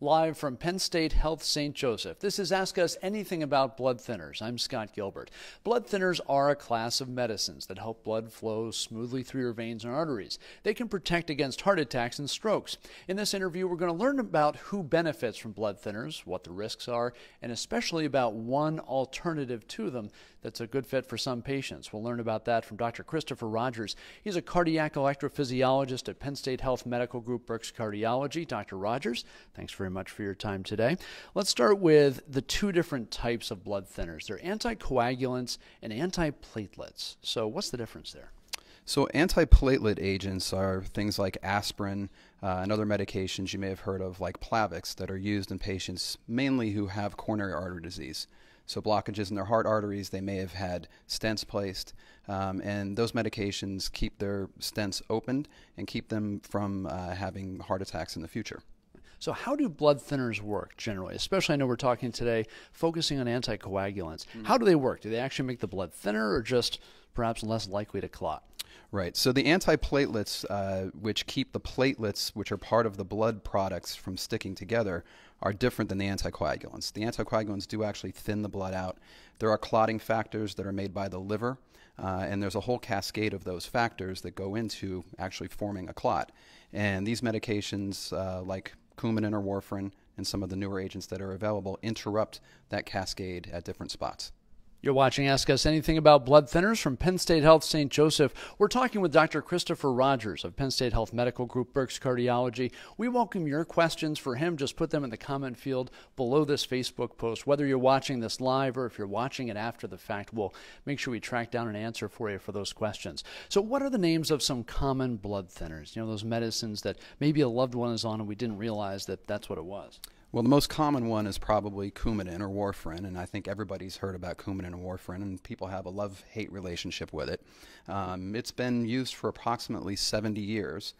Live from Penn State Health St. Joseph, this is Ask Us Anything About Blood Thinners. I'm Scott Gilbert. Blood thinners are a class of medicines that help blood flow smoothly through your veins and arteries. They can protect against heart attacks and strokes. In this interview, we're going to learn about who benefits from blood thinners, what the risks are, and especially about one alternative to them that's a good fit for some patients. We'll learn about that from Dr. Christopher Rogers. He's a cardiac electrophysiologist at Penn State Health Medical Group Berks Cardiology. Dr. Rogers, thanks very much for your time today. Let's start with the two different types of blood thinners. They're anticoagulants and antiplatelets. So what's the difference there? So antiplatelet agents are things like aspirin and other medications you may have heard of, like Plavix, that are used in patients mainly who have coronary artery disease. So blockages in their heart arteries, they may have had stents placed, and those medications keep their stents opened and keep them from having heart attacks in the future. So how do blood thinners work generally? Especially, I know we're talking today focusing on anticoagulants. How do they work? Do they actually make the blood thinner or just perhaps less likely to clot? Right. So the antiplatelets, which keep the platelets, which are part of the blood products, from sticking together, are different than the anticoagulants. The anticoagulants do actually thin the blood out. There are clotting factors that are made by the liver, and there's a whole cascade of those factors that go into actually forming a clot. And these medications, like Coumadin or warfarin and some of the newer agents that are available, interrupt that cascade at different spots. You're watching Ask Us Anything About Blood Thinners from Penn State Health St. Joseph. We're talking with Dr. Christopher Rogers of Penn State Health Medical Group Berks Cardiology. We welcome your questions for him. Just put them in the comment field below this Facebook post. Whether you're watching this live or if you're watching it after the fact, we'll make sure we track down an answer for you for those questions. So what are the names of some common blood thinners? You know, those medicines that maybe a loved one is on and we didn't realize that that's what it was. Well, the most common one is probably Coumadin or warfarin, and I think everybody's heard about Coumadin and warfarin, and people have a love-hate relationship with it. It's been used for approximately 70 years,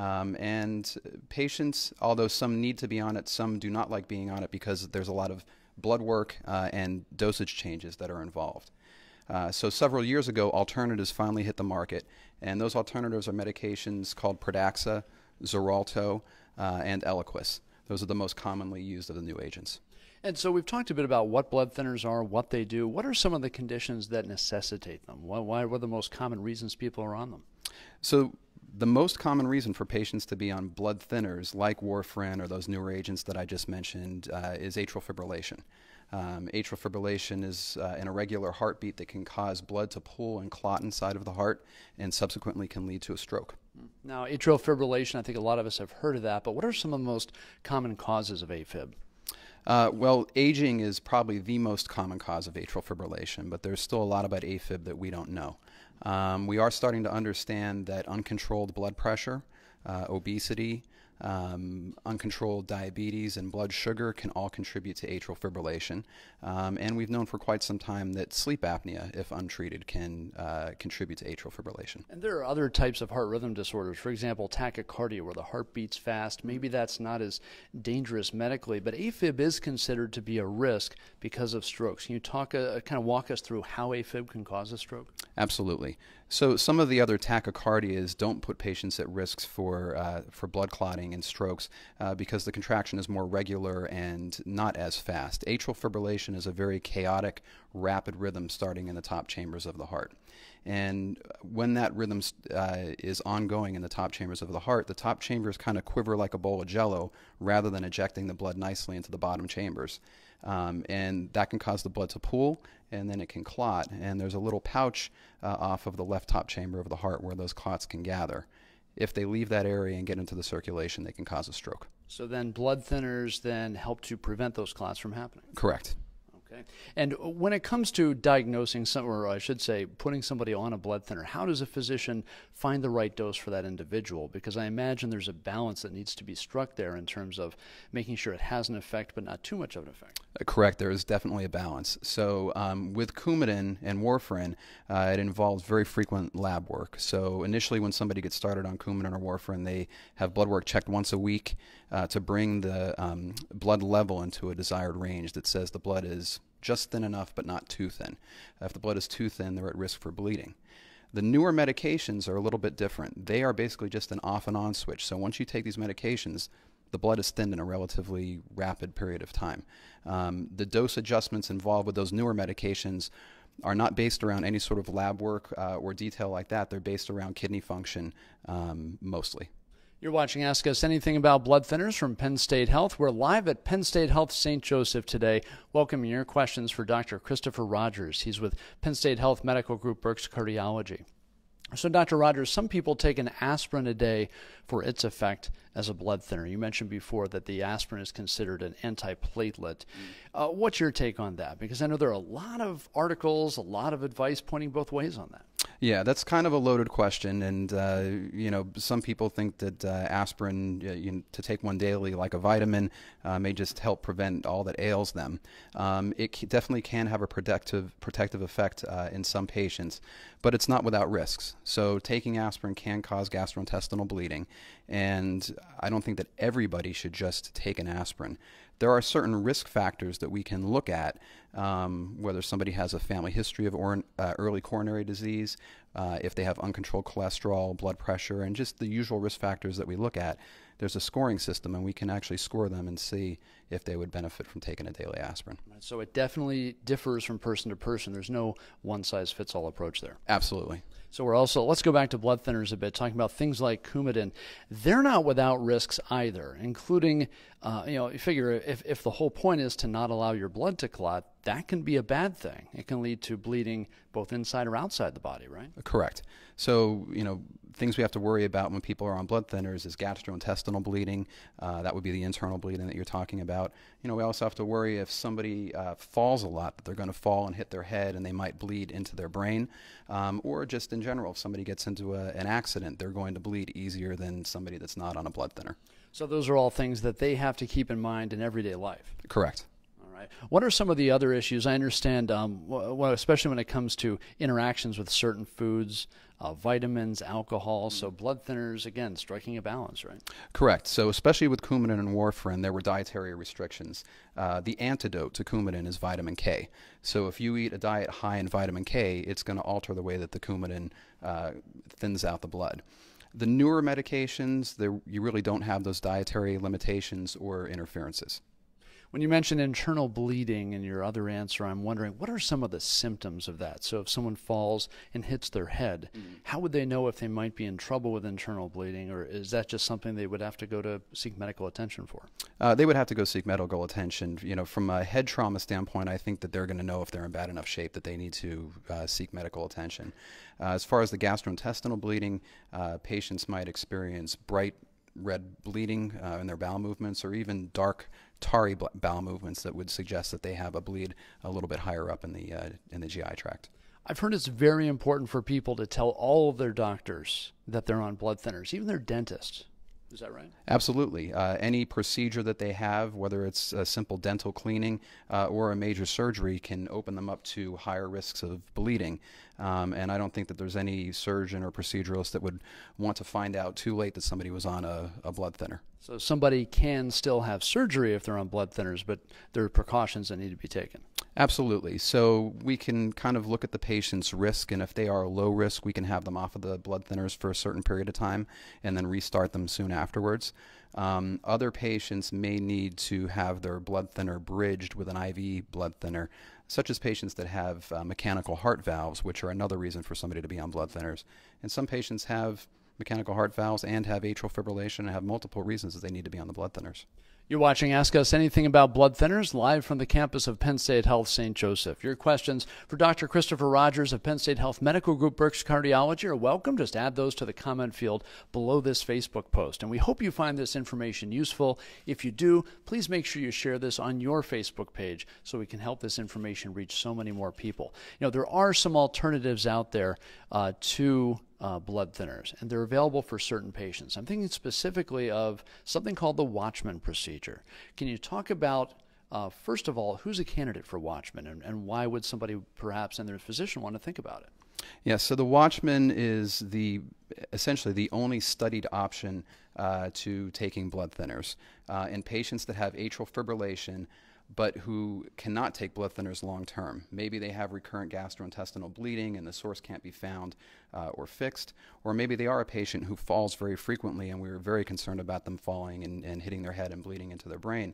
and patients, although some need to be on it, some do not like being on it because there's a lot of blood work and dosage changes that are involved. So several years ago, alternatives finally hit the market, and those alternatives are medications called Pradaxa, Xarelto, and Eliquis. Those are the most commonly used of the new agents. And so we've talked a bit about what blood thinners are, what they do. What are some of the what necessitate them? What are the most common reasons people are on them? So the most common reason for patients to be on blood thinners like warfarin or those newer agents that I just mentioned is atrial fibrillation. Atrial fibrillation is an irregular heartbeat that can cause blood to pool and clot inside of the heart and subsequently can lead to a stroke. Now, atrial fibrillation, I think a lot of us have heard of that, but what are some of the most common causes of AFib? Well, aging is probably the most common cause of atrial fibrillation, but there's still a lot about AFib that we don't know. We are starting to understand that uncontrolled blood pressure, obesity, uncontrolled diabetes, and blood sugar can all contribute to atrial fibrillation. And we've known for quite some time that sleep apnea, if untreated, can contribute to atrial fibrillation. And there are other types of heart rhythm disorders, for example, tachycardia, where the heart beats fast. Maybe that's not as dangerous medically, but AFib is considered to be a risk because of strokes. Can you talk, kind of walk us through how AFib can cause a stroke? Absolutely. So some of the other tachycardias don't put patients at risks for blood clotting and strokes because the contraction is more regular and not as fast. Atrial fibrillation is a very chaotic, rapid rhythm starting in the top chambers of the heart. And when that rhythm is ongoing in the top chambers of the heart, the top chambers kind of quiver like a bowl of jello rather than ejecting the blood nicely into the bottom chambers. And that can cause the blood to pool, and then it can clot. And there's a little pouch off of the left top chamber of the heart where those clots can gather. If they leave that area and get into the circulation, they can cause a stroke. So then blood thinners then help to prevent those clots from happening? Correct. Okay. And when it comes to diagnosing, or I should say putting somebody on a blood thinner, how does a physician find the right dose for that individual? Because I imagine there's a balance that needs to be struck there in terms of making sure it has an effect but not too much of an effect. Correct. There is definitely a balance. So with Coumadin and warfarin, it involves very frequent lab work. So initially when somebody gets started on Coumadin or warfarin, they have blood work checked once a week to bring the blood level into a desired range that says the blood is just thin enough but not too thin. If the blood is too thin, they're at risk for bleeding. The newer medications are a little bit different. They are basically just an off and on switch. So once you take these medications, the blood is thinned in a relatively rapid period of time. The dose adjustments involved with those newer medications are not based around any sort of lab work or detail like that. They're based around kidney function mostly. You're watching Ask Us Anything About Blood Thinners from Penn State Health. We're live at Penn State Health St. Joseph today, welcoming your questions for Dr. Christopher Rogers. He's with Penn State Health Medical Group Berks Cardiology. So, Dr. Rogers, some people take an aspirin a day for its effect as a blood thinner. You mentioned before that the aspirin is considered an antiplatelet. What's your take on that? Because I know there are a lot of articles, a lot of advice pointing both ways on that. Yeah, that's kind of a loaded question, and some people think that aspirin, to take one daily like a vitamin, may just help prevent all that ails them. It definitely can have a protective effect in some patients, but it's not without risks. So taking aspirin can cause gastrointestinal bleeding, and I don't think that everybody should just take an aspirin. There are certain risk factors that we can look at, whether somebody has a family history of early coronary disease, if they have uncontrolled cholesterol, blood pressure, and just the usual risk factors that we look at. There's a scoring system, and we can actually score them and see if they would benefit from taking a daily aspirin. So it definitely differs from person to person. There's no one-size-fits-all approach there. Absolutely. So let's go back to blood thinners a bit, talking about things like Coumadin. They're not without risks either, including, you figure if the whole point is to not allow your blood to clot, that can be a bad thing. It can lead to bleeding both inside or outside the body, right? Correct. So, things we have to worry about when people are on blood thinners is gastrointestinal bleeding. That would be the internal bleeding that you're talking about. We also have to worry if somebody falls a lot, that they're going to fall and hit their head and they might bleed into their brain. Or just in general, if somebody gets into an accident, they're going to bleed easier than somebody that's not on a blood thinner. So those are all things that they have to keep in mind in everyday life. Correct. What are some of the other issues? I understand, especially when it comes to interactions with certain foods, vitamins, alcohol. So blood thinners, again, striking a balance, right? Correct. So especially with Coumadin and warfarin, there were dietary restrictions. The antidote to Coumadin is vitamin K. So if you eat a diet high in vitamin K, it's going to alter the way that the Coumadin thins out the blood. The newer medications, you really don't have those dietary limitations or interferences. When you mentioned internal bleeding in your other answer, I'm wondering, what are some of the symptoms of that? So if someone falls and hits their head, how would they know if they might be in trouble with internal bleeding, or is that just something they would have to go to seek medical attention for? They would have to go seek medical attention. From a head trauma standpoint, I think that they're going to know if they're in bad enough shape that they need to seek medical attention. As far as the gastrointestinal bleeding, patients might experience bright red bleeding in their bowel movements, or even dark tarry bowel movements that would suggest that they have a bleed a little bit higher up in the GI tract. I've heard it's very important for people to tell all of their doctors that they're on blood thinners, even their dentists. Is that right? Absolutely. Any procedure that they have, whether it's a simple dental cleaning or a major surgery, can open them up to higher risks of bleeding. And I don't think that there's any surgeon or proceduralist that would want to find out too late that somebody was on a blood thinner. So somebody can still have surgery if they're on blood thinners, but there are precautions that need to be taken. Absolutely. So we can kind of look at the patient's risk, and if they are low risk, we can have them off of the blood thinners for a certain period of time and then restart them soon afterwards. Other patients may need to have their blood thinner bridged with an IV blood thinner, such as patients that have mechanical heart valves, which are another reason for somebody to be on blood thinners. And some patients have mechanical heart valves and have atrial fibrillation and have multiple reasons that they need to be on the blood thinners. You're watching Ask Us Anything About Blood Thinners, live from the campus of Penn State Health St. Joseph. Your questions for Dr. Christopher Rogers of Penn State Health Medical Group Berks Cardiology are welcome. Just add those to the comment field below this Facebook post. And we hope you find this information useful. If you do, please make sure you share this on your Facebook page so we can help this information reach so many more people. There are some alternatives out there to blood thinners, and they're available for certain patients. I'm thinking specifically of something called the Watchman procedure. Can you talk about, first of all, who's a candidate for Watchman, and why would somebody perhaps and their physician want to think about it? Yeah, so the Watchman is essentially the only studied option to taking blood thinners. In patients that have atrial fibrillation, but who cannot take blood thinners long term. Maybe they have recurrent gastrointestinal bleeding and the source can't be found or fixed, or maybe they are a patient who falls very frequently and we were very concerned about them falling and hitting their head and bleeding into their brain.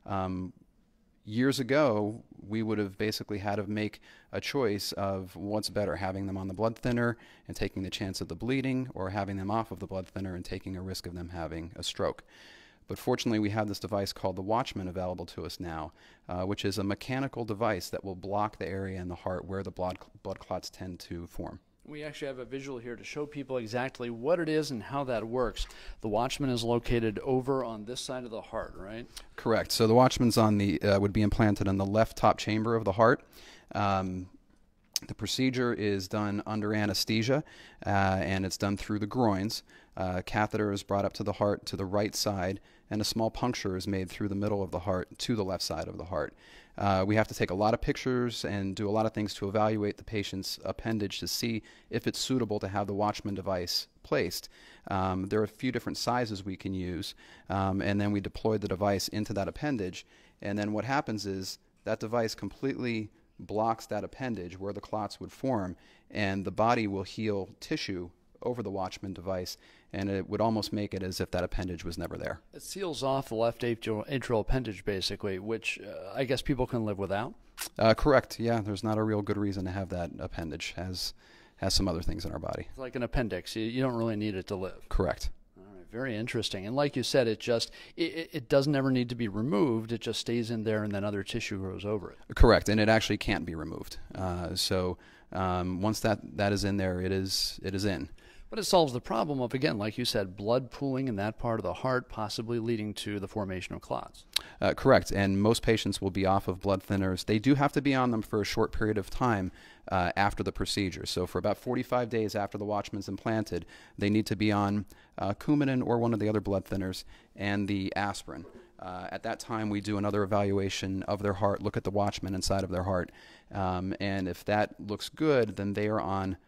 Years ago, we would have basically had to make a choice of what's better, having them on the blood thinner and taking the chance of the bleeding, or having them off of the blood thinner and taking a risk of them having a stroke. But fortunately, we have this device called the Watchman available to us now, which is a mechanical device that will block the area in the heart where the blood clots tend to form. We actually have a visual here to show people exactly what it is and how that works. The Watchman is located over on this side of the heart, right? Correct. So the Watchman's on the would be implanted on the left top chamber of the heart. The procedure is done under anesthesia, and it's done through the groins. Catheter is brought up to the heart to the right side, and a small puncture is made through the middle of the heart to the left side of the heart. We have to take a lot of pictures and do a lot of things to evaluate the patient's appendage to see if it's suitable to have the Watchman device placed. There are a few different sizes we can use, and then we deploy the device into that appendage, and then what happens is that device completely blocks that appendage where the clots would form, and the body will heal tissue over the Watchman device, and it would almost make it as if that appendage was never there. It seals off the left atrial appendage, basically, which I guess people can live without? Correct, yeah. There's not a real good reason to have that appendage. Has some other things in our body. It's like an appendix. You don't really need it to live. Correct. All right, very interesting. And like you said, it doesn't ever need to be removed. It just stays in there, and then other tissue grows over it. Correct, and it actually can't be removed. So once that is in there, it is in. But it solves the problem of, again, like you said, blood pooling in that part of the heart, possibly leading to the formation of clots. Correct, and most patients will be off of blood thinners. They do have to be on them for a short period of time after the procedure. So for about 45 days after the Watchman's implanted, they need to be on Coumadin or one of the other blood thinners and the aspirin. At that time, we do another evaluation of their heart, look at the Watchman inside of their heart, and if that looks good, then they are on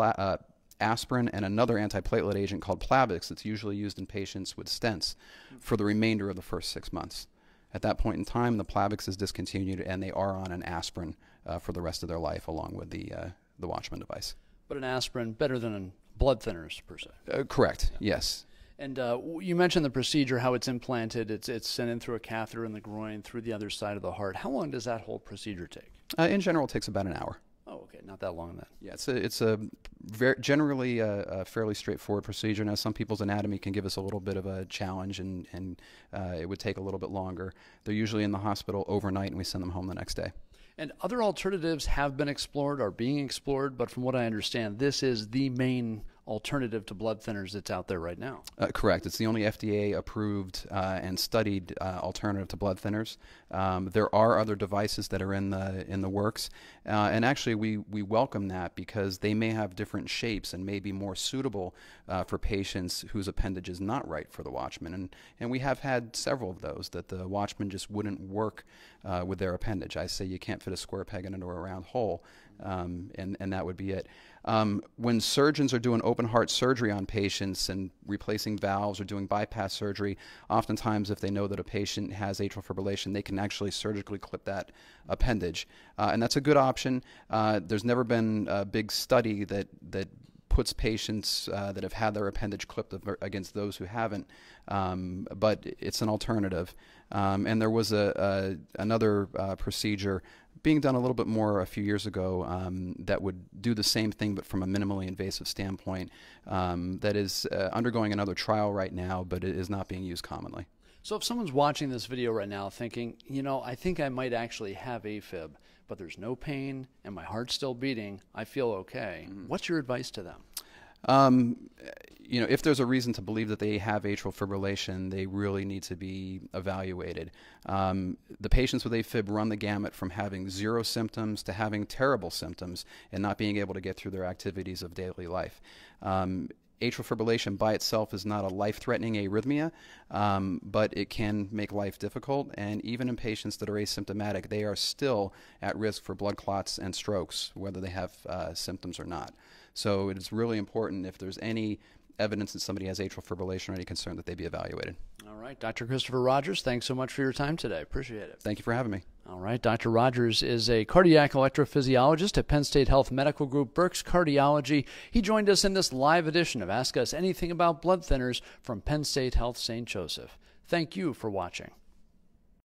aspirin and another antiplatelet agent called Plavix that's usually used in patients with stents for the remainder of the first 6 months. At that point in time, the Plavix is discontinued and they are on an aspirin for the rest of their life along with the Watchman device. But an aspirin better than blood thinners, per se? Correct, yes. And you mentioned the procedure, how it's implanted. It's sent in through a catheter in the groin, through the other side of the heart. How long does that whole procedure take? In general, it takes about an hour. Oh, okay, not that long then. Yeah, it's generally a fairly straightforward procedure. Now, some people's anatomy can give us a little bit of a challenge, and it would take a little bit longer. They're usually in the hospital overnight, and we send them home the next day. And other alternatives have been explored, are being explored, but from what I understand, this is the main alternative to blood thinners that's out there right now. Correct. It's the only FDA-approved and studied alternative to blood thinners. There are other devices that are in the works, and actually we welcome that because they may have different shapes and may be more suitable for patients whose appendage is not right for the Watchman. And we have had several of those that the Watchman just wouldn't work with their appendage. I say you can't fit a square peg into a round hole, and that would be it. When surgeons are doing open heart surgery on patients and replacing valves or doing bypass surgery, oftentimes if they know that a patient has atrial fibrillation, they can actually surgically clip that appendage. And that's a good option. There's never been a big study that puts patients that have had their appendage clipped against those who haven't, but it's an alternative. And there was another procedure being done a little bit more a few years ago that would do the same thing but from a minimally invasive standpoint that is undergoing another trial right now, but it is not being used commonly. So if someone's watching this video right now thinking, I think I might actually have AFib, but there's no pain and my heart's still beating, I feel okay. What's your advice to them? If there's a reason to believe that they have atrial fibrillation, they really need to be evaluated. The patients with AFib run the gamut from having zero symptoms to having terrible symptoms and not being able to get through their activities of daily life. Atrial fibrillation by itself is not a life-threatening arrhythmia, but it can make life difficult, and even in patients that are asymptomatic, they are still at risk for blood clots and strokes, whether they have symptoms or not. So it is really important if there's any evidence that somebody has atrial fibrillation or any concern that they be evaluated. All right. right, Dr. Christopher Rogers, thanks so much for your time today. Appreciate it. Thank you for having me. All right, Dr. Rogers is a cardiac electrophysiologist at Penn State Health Medical Group, Berks Cardiology. He joined us in this live edition of Ask Us Anything About Blood Thinners from Penn State Health St. Joseph. Thank you for watching.